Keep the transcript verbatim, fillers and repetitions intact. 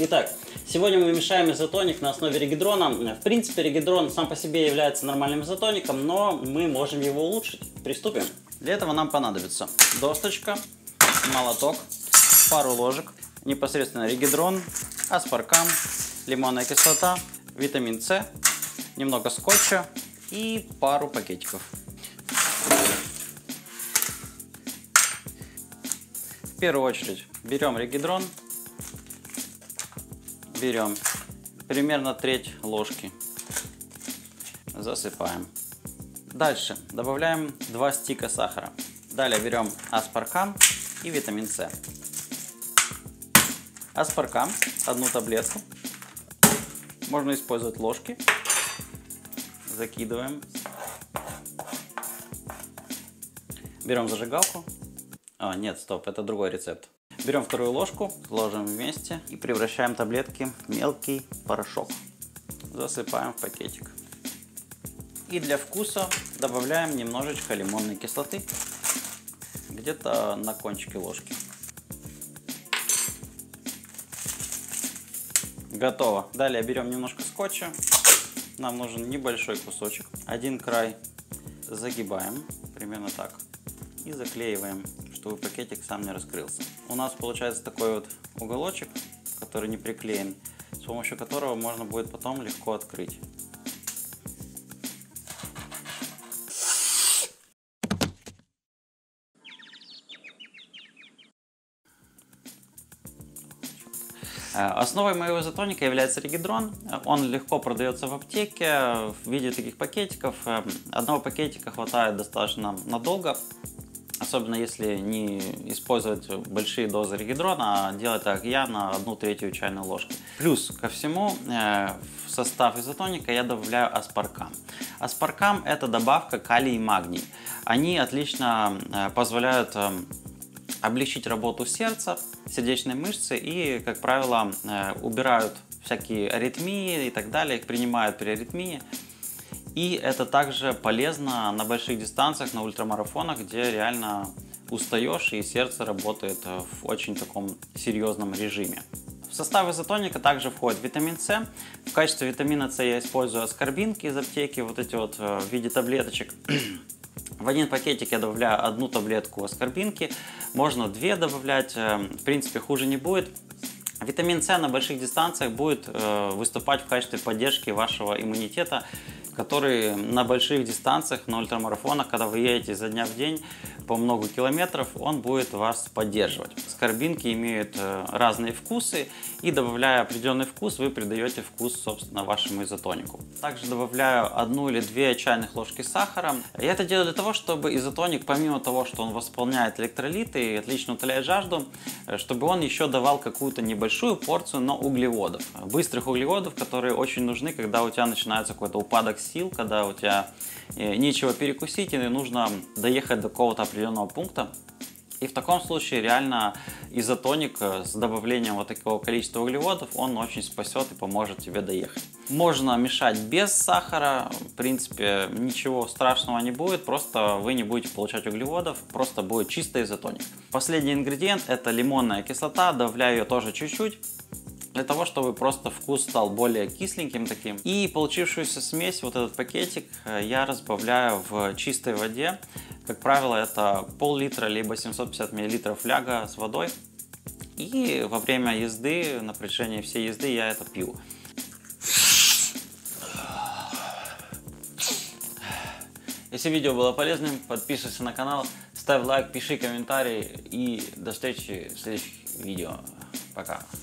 Итак, сегодня мы мешаем изотоник на основе регидрона. В принципе, регидрон сам по себе является нормальным изотоником, но мы можем его улучшить. Приступим. Для этого нам понадобится досточка, молоток, пару ложек, непосредственно регидрон, аспаркам, лимонная кислота, витамин С, немного скотча и пару пакетиков. В первую очередь берем регидрон, берем примерно треть ложки, засыпаем. Дальше добавляем два стика сахара. Далее берем аспаркам и витамин С. Аспаркам одну таблетку. Можно использовать ложки. Закидываем. Берем зажигалку. А, нет, стоп, это другой рецепт. Берем вторую ложку, ложим вместе и превращаем таблетки в мелкий порошок. Засыпаем в пакетик. И для вкуса добавляем немножечко лимонной кислоты, где-то на кончике ложки. Готово. Далее берем немножко скотча. Нам нужен небольшой кусочек. Один край загибаем, примерно так, и заклеиваем, чтобы пакетик сам не раскрылся. У нас получается такой вот уголочек, который не приклеен, с помощью которого можно будет потом легко открыть. Основой моего изотоника является регидрон. Он легко продается в аптеке в виде таких пакетиков. Одного пакетика хватает достаточно надолго, особенно если не использовать большие дозы регидрона, а делать так я на одну третью чайной ложки. Плюс ко всему в состав изотоника я добавляю аспаркам. Аспаркам — это добавка калий и магний. Они отлично позволяют облегчить работу сердца, сердечной мышцы и, как правило, убирают всякие аритмии и так далее, их принимают при аритмии. И это также полезно на больших дистанциях, на ультрамарафонах, где реально устаешь и сердце работает в очень таком серьезном режиме. В состав изотоника также входит витамин С. В качестве витамина С я использую аскорбинки из аптеки, вот эти вот в виде таблеточек. В один пакетик я добавляю одну таблетку аскорбинки, можно две добавлять, в принципе хуже не будет. Витамин С на больших дистанциях будет выступать в качестве поддержки вашего иммунитета, который на больших дистанциях, на ультрамарафонах, когда вы едете изо дня в день по много километров, он будет вас поддерживать. Аскорбинки имеют разные вкусы, и добавляя определенный вкус, вы придаете вкус, собственно, вашему изотонику. Также добавляю одну или две чайных ложки сахара. Я это делаю для того, чтобы изотоник, помимо того, что он восполняет электролиты и отлично утоляет жажду, чтобы он еще давал какую-то небольшую порцию, но углеводов. Быстрых углеводов, которые очень нужны, когда у тебя начинается какой-то упадок сил, когда у тебя нечего перекусить и нужно доехать до какого-то определенного пункта. И в таком случае реально изотоник с добавлением вот такого количества углеводов, он очень спасет и поможет тебе доехать. Можно мешать без сахара, в принципе ничего страшного не будет, просто вы не будете получать углеводов, просто будет чистый изотоник. Последний ингредиент — это лимонная кислота, добавляю ее тоже чуть-чуть, для того, чтобы просто вкус стал более кисленьким таким. И получившуюся смесь, вот этот пакетик, я разбавляю в чистой воде. Как правило, это пол-литра либо семьсот пятьдесят миллилитров фляга с водой. И во время езды, на протяжении всей езды я это пью. Если видео было полезным, подписывайся на канал, ставь лайк, пиши комментарий и до встречи в следующих видео. Пока.